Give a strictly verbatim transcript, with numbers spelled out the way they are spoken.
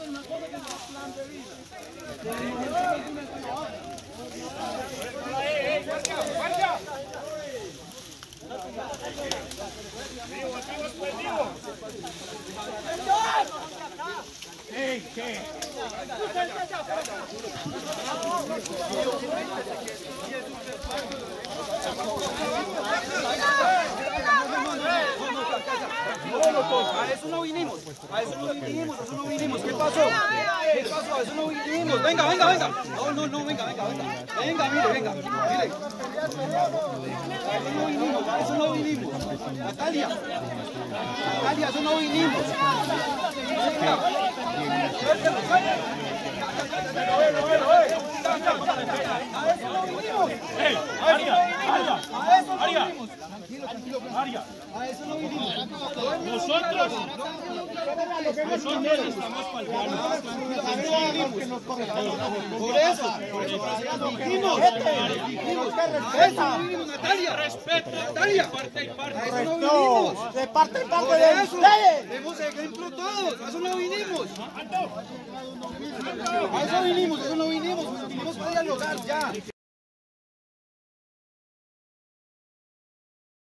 Ey, ¿qué? A eso no vinimos, a eso no vinimos, a eso no vinimos. ¿Qué pasó? ¿Qué pasó? A eso no vinimos. Venga, venga, venga. No, no, no, venga, venga, venga. Venga, mire, venga, mire. A eso no vinimos, a eso no vinimos. Natalia, Natalia, a eso no vinimos. Venga. A eso no vinimos. ¡Ey! ¡Aria! ¡Aria! A eso no ¡Aria! vinimos. Tranquilo, tranquilo. ¡Aria! A eso no vinimos. Nosotros, nosotros estamos faltando. Por eso, por eso, dijimos, dijimos que respeta, Natalia, Respeto, Natalia, parte y parte. a eso no vinimos, De parte y parte por de eso, ustedes. demos ejemplo todos, a eso no vinimos, a eso vinimos, a eso no vinimos, vinimos para dialogar ya.